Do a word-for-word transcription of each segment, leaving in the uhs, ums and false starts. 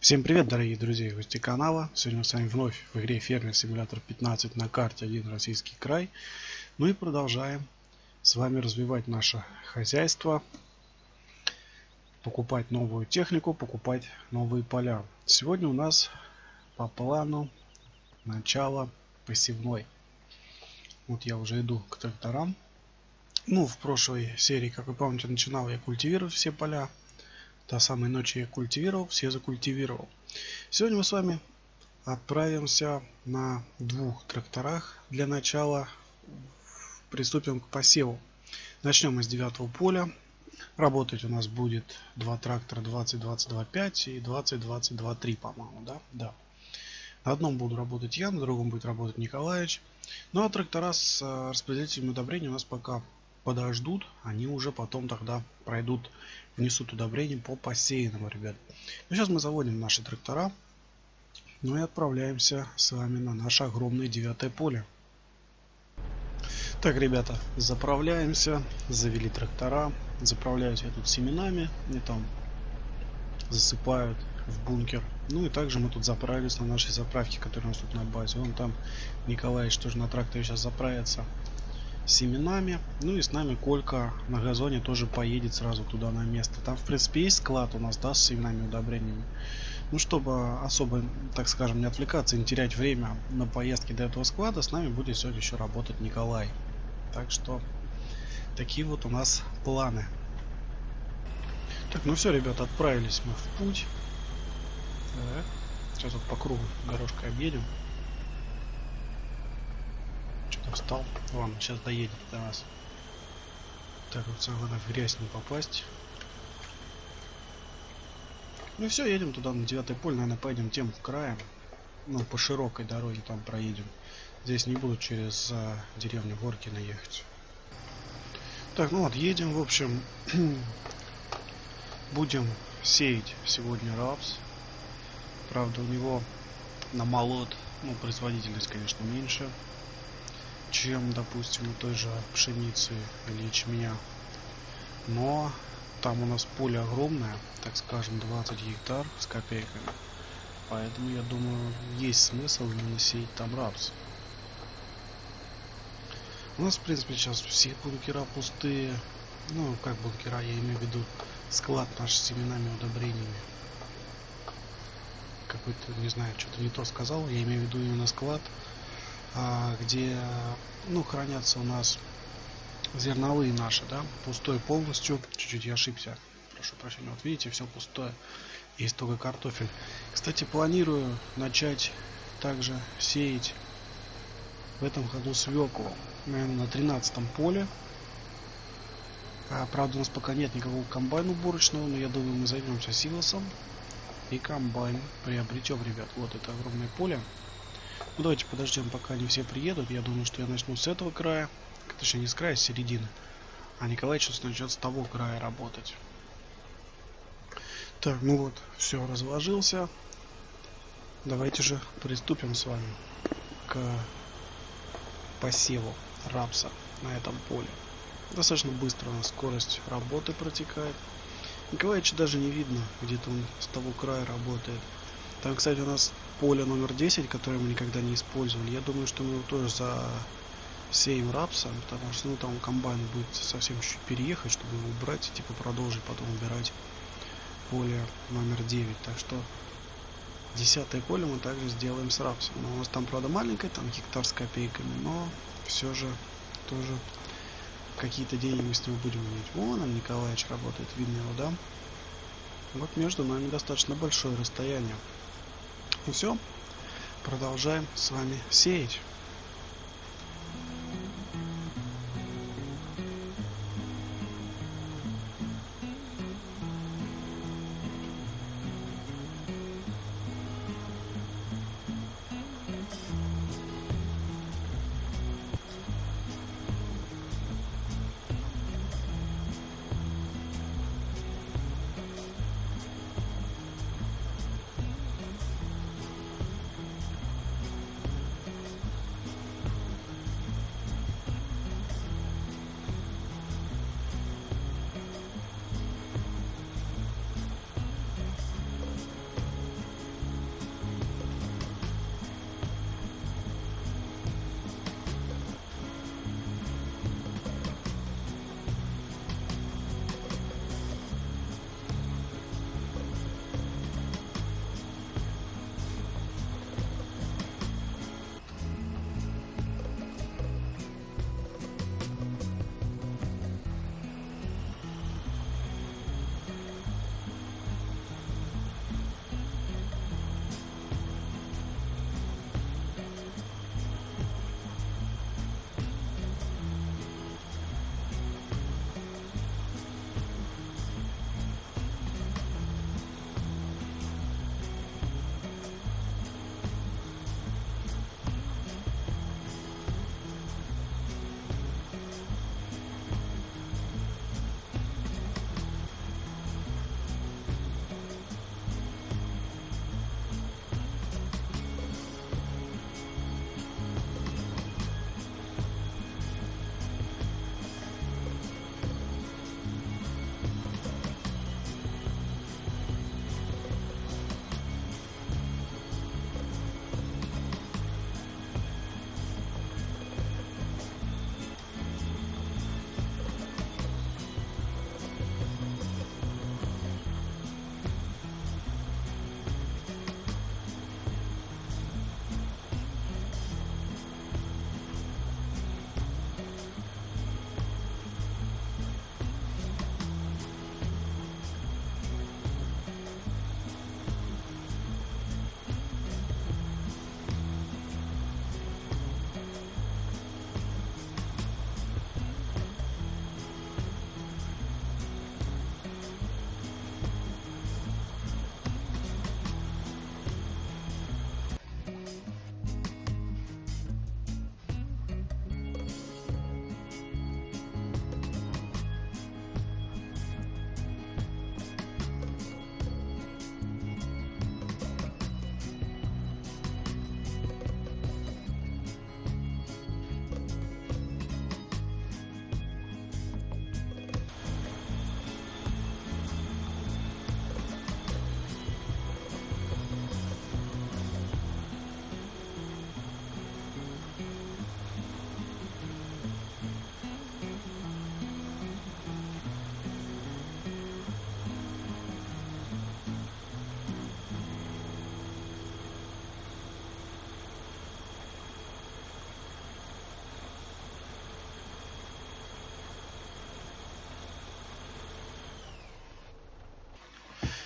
Всем привет, дорогие друзья и гости канала. Сегодня мы с вами вновь в игре Фермер Симулятор пятнадцать на карте один российский край. Ну и продолжаем с вами развивать наше хозяйство, покупать новую технику, покупать новые поля. Сегодня у нас по плану начало посевной. Вот я уже иду к тракторам. Ну, в прошлой серии, как вы помните, начинал я культивировать все поля. До самой ночи я культивировал, все закультивировал. Сегодня мы с вами отправимся на двух тракторах. Для начала приступим к посеву. Начнем мы с девятого поля. Работать у нас будет два трактора двадцать двадцать два пять и двадцать двадцать два три, по-моему, да? Да. На одном буду работать я, на другом будет работать Николаевич. Ну а трактора с распределителем удобрений у нас пока подождут. Они уже потом тогда пройдут, внесут удобрения по посеянному, ребят. Ну, сейчас мы заводим наши трактора. Ну и отправляемся с вами на наше огромное девятое поле. Так, ребята, заправляемся. Завели трактора. Заправляюсь я тут семенами. И там засыпают в бункер. Ну и также мы тут заправились на нашей заправке, которая у нас тут на базе. Вон там Николаевич тоже на тракторе сейчас заправится семенами. Ну и с нами Колька на газоне тоже поедет сразу туда на место. Там, в принципе, есть склад у нас, да, с семенами, удобрениями. Ну, чтобы особо, так скажем, не отвлекаться и не терять время на поездке до этого склада, с нами будет сегодня еще работать Николай. Так что такие вот у нас планы. Так, ну все, ребята, отправились мы в путь. Так, сейчас вот по кругу горошкой объедем. Что-то встал. Ладно, сейчас доедет до нас. Так, вот главное в грязь не попасть. Ну и все, едем туда на девятое поле. Наверное, поедем тем краем. Ну, по широкой дороге там проедем. Здесь не буду через а, деревню Горкино ехать. Так, ну вот, едем, в общем. Будем сеять сегодня рапс. Правда, у него на молот, ну, производительность, конечно, меньше, чем, допустим, у той же пшеницы или ячменя. Но там у нас поле огромное, так скажем, двадцать гектар с копейками. Поэтому, я думаю, есть смысл именно сеять там рапс. У нас, в принципе, сейчас все бункера пустые. Ну, как бункера, я имею в виду склад наш с семенами и удобрениями. Какой-то, не знаю, что-то не то сказал. Я имею в виду именно склад, где, ну, хранятся у нас зерновые наши, да, пустой полностью. Чуть-чуть я ошибся, прошу прощения. Вот видите, все пустое, есть только картофель. Кстати, планирую начать также сеять в этом году свеклу, наверное, на тринадцатом поле. А, правда, у нас пока нет никакого комбайна уборочного, но я думаю, мы займемся силосом и комбайн приобретем, ребят. Вот это огромное поле. Ну, давайте подождем, пока они все приедут. Я думаю, что я начну с этого края. Точнее, не с края, а с середины. А Николай сейчас начнет с того края работать. Так, ну вот, все, разложился. Давайте же приступим с вами к посеву рапса на этом поле. Достаточно быстро у нас скорость работы протекает. Николаевича даже не видно, где-то он с того края работает. Там, кстати, у нас поле номер десять, которое мы никогда не использовали. Я думаю, что мы его тоже засеем рапсом, потому что, ну, там комбайн будет совсем чуть переехать, чтобы его убрать и типа продолжить потом убирать поле номер девять. Так что десятое поле мы также сделаем с рапсом. Но у нас там, правда, маленькое, там гектар с копейками, но все же тоже какие-то деньги мы с него будем иметь. Вон он, Николаевич, работает, видно его, да? Вот между нами достаточно большое расстояние. Ну все, продолжаем с вами сеять.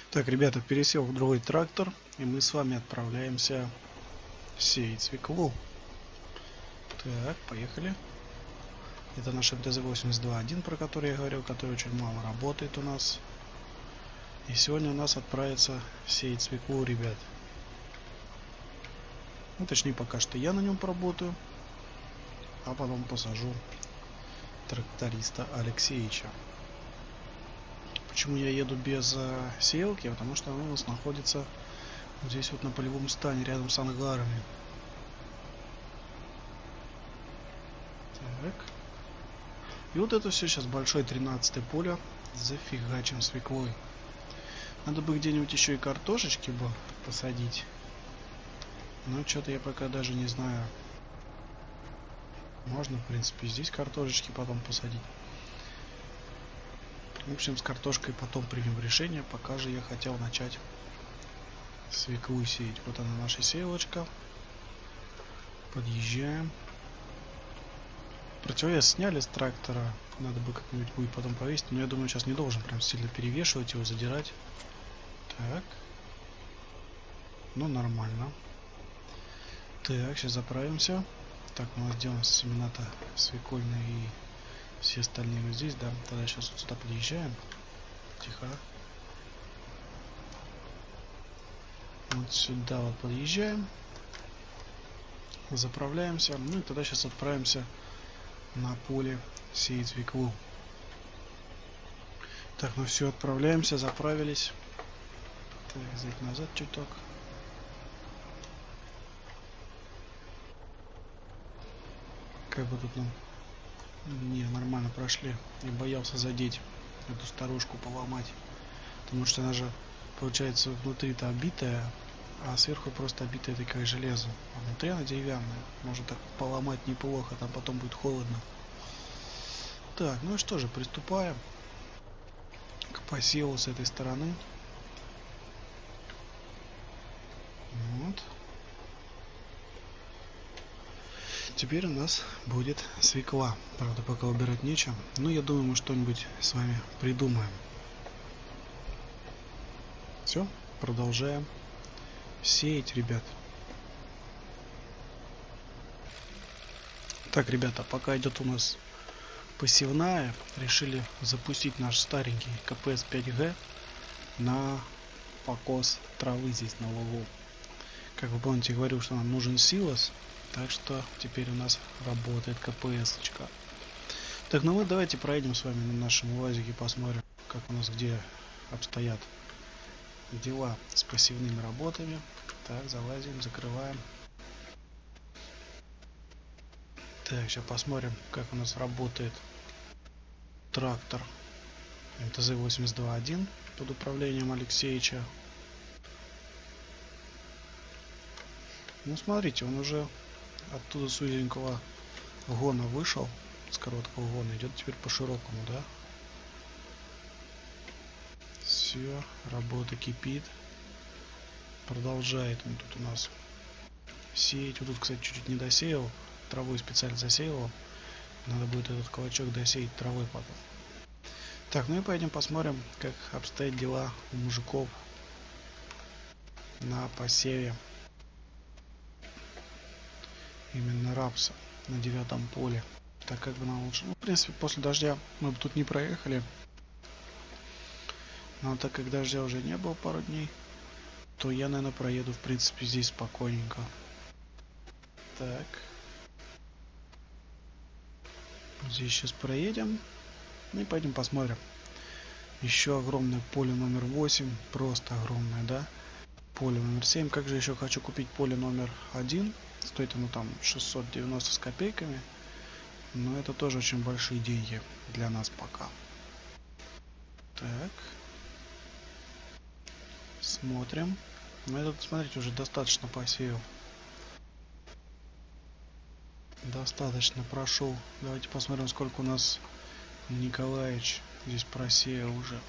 Так, ребята, пересел в другой трактор, и мы с вами отправляемся сеять свеклу. Так, поехали. Это наш эм тэ зэ восемьдесят два один, про который я говорил, который очень мало работает у нас. И сегодня у нас отправится сеять свеклу, ребят. Ну, точнее, пока что я на нем поработаю, а потом посажу тракториста Алексеевича. Почему я еду без э, сеялки? Потому что она у нас находится вот здесь вот на полевом стане, рядом с ангарами. Так. И вот это все сейчас большое тринадцатое поле зафигачим свеклой. Надо бы где-нибудь еще и картошечки бы посадить. Но что-то я пока даже не знаю. Можно, в принципе, здесь картошечки потом посадить. В общем, с картошкой потом примем решение. Пока же я хотел начать свеклу сеять. Вот она, наша сеялочка. Подъезжаем. Противовес сняли с трактора. Надо бы как-нибудь будет потом повесить. Но я думаю, сейчас не должен прям сильно перевешивать его, задирать. Так. Ну, нормально. Так, сейчас заправимся. Так, у нас сделаем семена-то свекольные и все остальные вот здесь, да. Тогда сейчас вот сюда подъезжаем. Тихо. Вот сюда вот подъезжаем. Заправляемся. Ну и тогда сейчас отправимся на поле сеять свеклу. Так, ну все, отправляемся, заправились. Так, взять назад чуток. Как бы тут нам... Не, нормально прошли. Я боялся задеть эту старушку, поломать. Потому что она же, получается, внутри-то обитая, а сверху просто обитая такая железо. А внутри она деревянная. Может так поломать неплохо, там потом будет холодно. Так, ну и что же, приступаем к посеву с этой стороны. Вот. Теперь у нас будет свекла. Правда, пока убирать нечем. Но я думаю, мы что-нибудь с вами придумаем. Все, продолжаем сеять, ребят. Так, ребята, пока идет у нас посевная, решили запустить наш старенький ка пэ эс пять гэ на покос травы здесь на лугу. Как вы помните, я говорил, что нам нужен силос. Так что теперь у нас работает ка пэ эс-очка. Так, ну вот давайте проедем с вами на нашем УАЗике, посмотрим, как у нас где обстоят дела с пассивными работами. Так, залазим, закрываем. Так, сейчас посмотрим, как у нас работает трактор эм тэ зэ восемьдесят два один под управлением Алексеевича. Ну, смотрите, он уже оттуда с узенького гона вышел, с короткого гона, идет теперь по широкому, да? Все, работа кипит. Продолжает он тут у нас сеять. Вот тут, кстати, чуть-чуть не досеял, травой специально засеял. Надо будет этот клочок досеять травой потом. Так, ну и пойдем посмотрим, как обстоят дела у мужиков на посеве именно рапса на девятом поле. Так, как бы нам лучше. Ну, в принципе, после дождя мы бы тут не проехали. Но так как дождя уже не было пару дней, то я, наверное, проеду, в принципе, здесь спокойненько. Так. Здесь сейчас проедем. Ну и пойдем посмотрим. Еще огромное поле номер восемь. Просто огромное, да? Поле номер семь. Как же еще хочу купить поле номер один. Стоит оно там шестьсот девяносто с копейками. Но это тоже очень большие деньги для нас пока. Так. Смотрим. Ну, этот, смотрите, уже достаточно посеял. Достаточно прошел. Давайте посмотрим, сколько у нас Николаевич здесь просеял уже.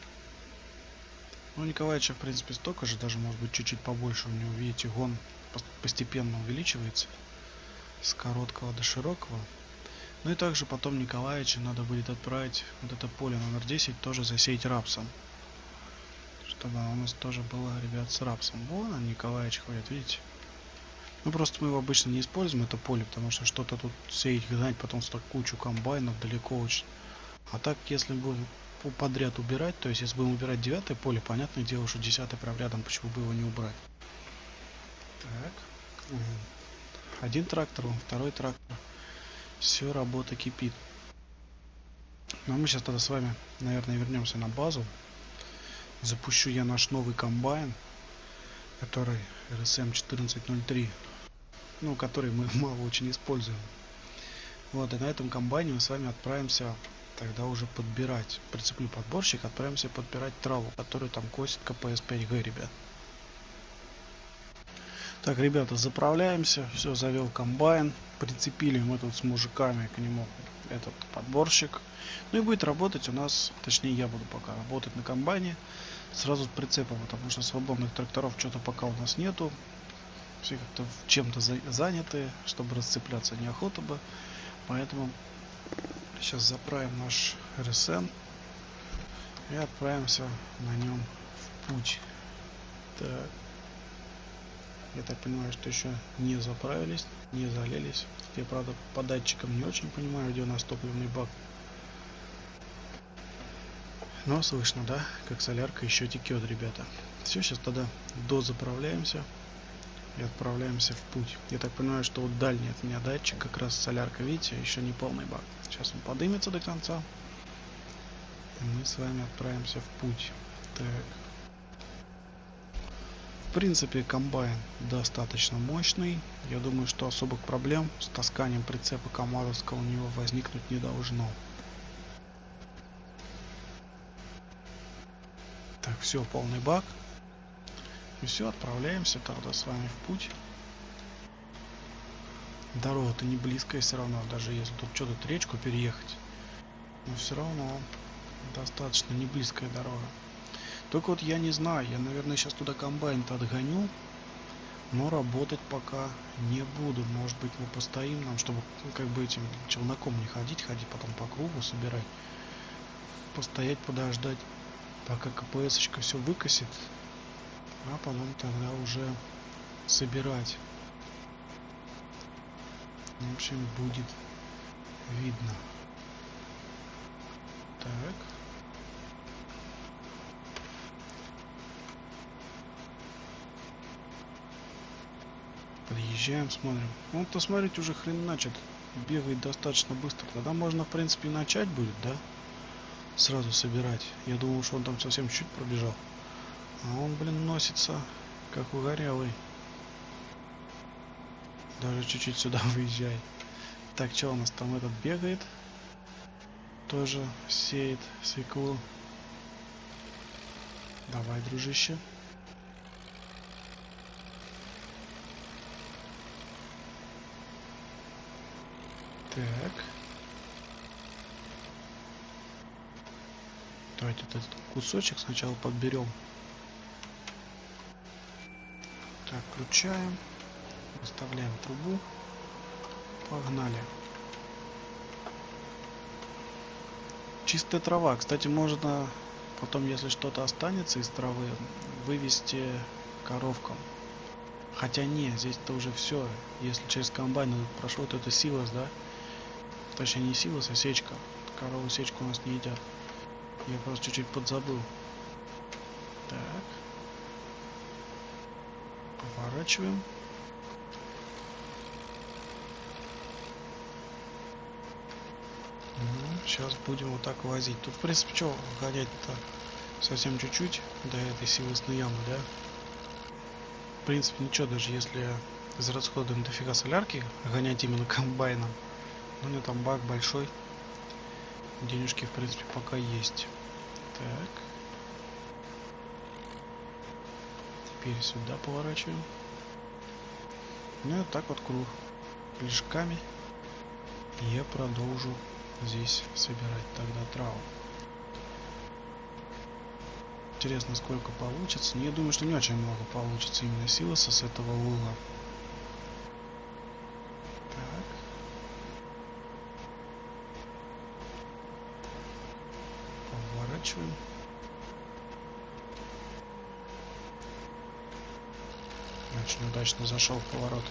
Ну, Николаевича, в принципе, столько же, даже, может быть, чуть-чуть побольше. У него, видите, гон постепенно увеличивается с короткого до широкого. Ну и также потом Николаевича надо будет отправить вот это поле номер десять тоже засеять рапсом. чтобы у нас тоже было, ребят, с рапсом. Вон он, Николаевич ходит, видите? Ну просто мы его обычно не используем, это поле, потому что что-то тут сеять, гнать, потом столько кучу комбайнов далеко очень. А так, если будем подряд убирать, то есть если будем убирать девятое поле, понятное дело, что десятое прям рядом, почему бы его не убрать. Так. Один трактор, второй трактор. Все, работа кипит. Ну а мы сейчас тогда с вами, наверное, вернемся на базу. Запущу я наш новый комбайн, который эр эс эм четырнадцать ноль три, ну, который мы мало очень используем. Вот, и на этом комбайне мы с вами отправимся тогда уже подбирать. Прицеплю подборщик, отправимся подбирать траву, которую там косит ка пэ эс пять гэ, ребят. Так, ребята, заправляемся. Все, завел комбайн. Прицепили мы тут с мужиками к нему этот подборщик. Ну и будет работать у нас, точнее я буду пока работать на комбайне сразу с прицепом, потому что свободных тракторов что-то пока у нас нету. Все как-то чем-то за заняты, чтобы расцепляться неохота бы. Поэтому сейчас заправим наш эр эс эм и отправимся на нем в путь. Так. Я так понимаю, что еще не заправились, не залились. Я, правда, по датчикам не очень понимаю, где у нас топливный бак. Но слышно, да, как солярка еще текет, ребята. Все, сейчас тогда дозаправляемся и отправляемся в путь. Я так понимаю, что вот дальний от меня датчик, как раз солярка, видите, еще не полный бак. Сейчас он поднимется до конца. И мы с вами отправимся в путь. Так. В принципе, комбайн достаточно мощный. Я думаю, что особых проблем с тасканием прицепа Камазовского у него возникнуть не должно. Так, все, полный бак. И все, отправляемся тогда с вами в путь. Дорога-то не близкая все равно, даже если тут что-то речку переехать. Но все равно достаточно не близкая дорога. Только вот я не знаю, я, наверное, сейчас туда комбайн-то отгоню, но работать пока не буду. Может быть, мы постоим нам, чтобы как бы этим челноком не ходить, ходить потом по кругу, собирать. Постоять, подождать, пока ка пэ эсочка все выкосит, а потом тогда уже собирать. В общем, будет видно. Так. Подъезжаем, смотрим. Ну, то смотрите, уже хрен начат. Бегает достаточно быстро. Тогда можно, в принципе, и начать будет, да? Сразу собирать. Я думал, что он там совсем чуть пробежал. А он, блин, носится, как угорелый. Даже чуть-чуть сюда выезжает. Так, что у нас там этот бегает? Тоже сеет свеклу. Давай, дружище. Так. Давайте этот кусочек сначала подберем. Так, включаем. Выставляем трубу. Погнали. Чистая трава. Кстати, можно потом, если что-то останется из травы, вывести коровкам. Хотя не, здесь-то уже все. Если через комбайн прошло, то это силос, да? Точнее, не силос, а сечка. Корову сечку у нас не едят. Я просто чуть-чуть подзабыл. Так. Поворачиваем. Ну, сейчас будем вот так возить. Тут, в принципе, что гонять-то совсем чуть-чуть до этой силосной ямы, да? В принципе, ничего, даже если израсходуем дофига солярки, гонять именно комбайном. Ну, у меня там бак большой. Денежки, в принципе, пока есть. Так. Теперь сюда поворачиваем. Ну, и вот так вот круг. Лежками. Я продолжу здесь собирать тогда траву. Интересно, сколько получится. Но я думаю, что не очень много получится именно силоса с этого угла. Так. Поворачиваем. Очень удачно зашел в поворот.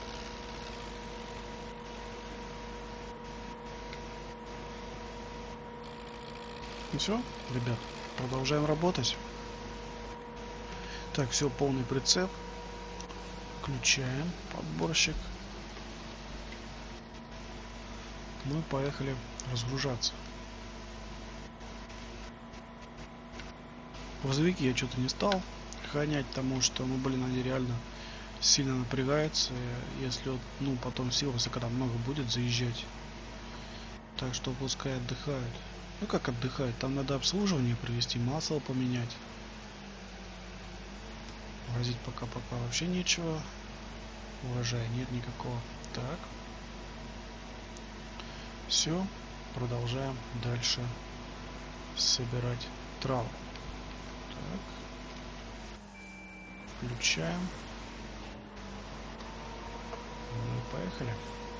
Ну все, ребят, продолжаем работать. Так, все, полный прицеп. Включаем подборщик. Мы поехали разгружаться. Грузовики я что-то не стал гонять, потому что, ну блин, они реально сильно напрягаются, если вот, ну потом силоса, когда много будет заезжать. Так что пускай отдыхают. Ну как отдыхают? Там надо обслуживание провести, масло поменять. Возить пока-пока вообще нечего. Урожая нет никакого. Так. Все. Продолжаем дальше собирать траву. Так. Включаем. Ну и поехали.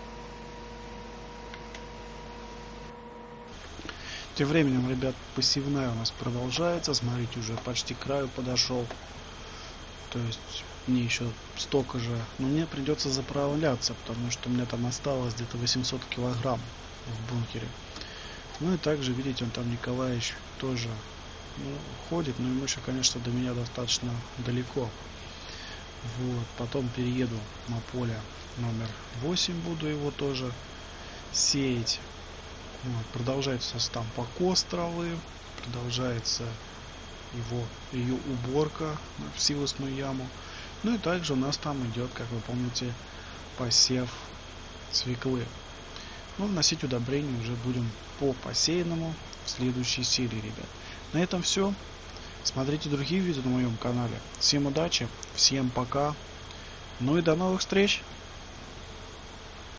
Тем временем, ребят, посевная у нас продолжается. Смотрите, уже почти к краю подошел. То есть мне еще столько же. Но мне придется заправляться, потому что у меня там осталось где-то восемьсот килограмм в бункере. Ну и также, видите, он там Николаевич тоже, ну, ходит, но ему еще, конечно, до меня достаточно далеко. Вот, потом перееду на поле номер восемь, буду его тоже сеять. Вот, продолжается там покос травы, продолжается его ее уборка в силосную яму. Ну и также у нас там идет, как вы помните, посев свеклы. Но вносить удобрения уже будем по посеянному в следующей серии, ребят. На этом все. Смотрите другие видео на моем канале. Всем удачи, всем пока. Ну и до новых встреч.